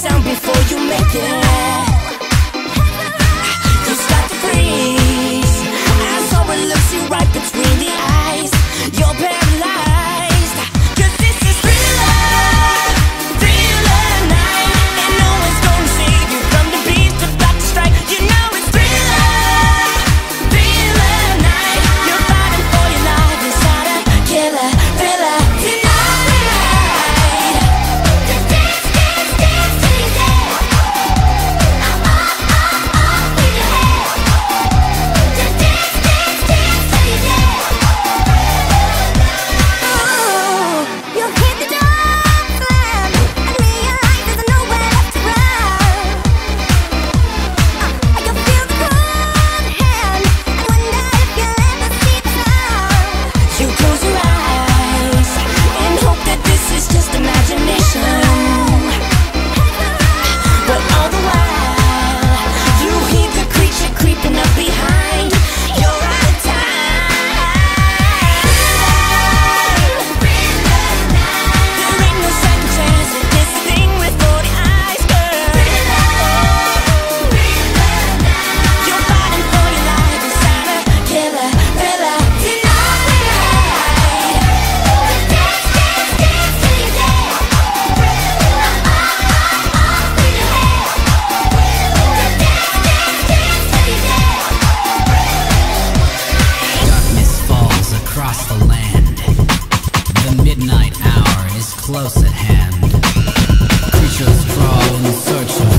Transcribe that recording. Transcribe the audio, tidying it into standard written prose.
down before you make it. You start to freeze as horror looks you right between the eyes. You're paralyzed, 'cause this is Thriller, Thriller night, and no one's gonna save you from the beast about to strike. You know it's Thriller, Thriller night. You're fighting for your life inside a killer thriller tonight. Close at hand. Creatures crawl in search of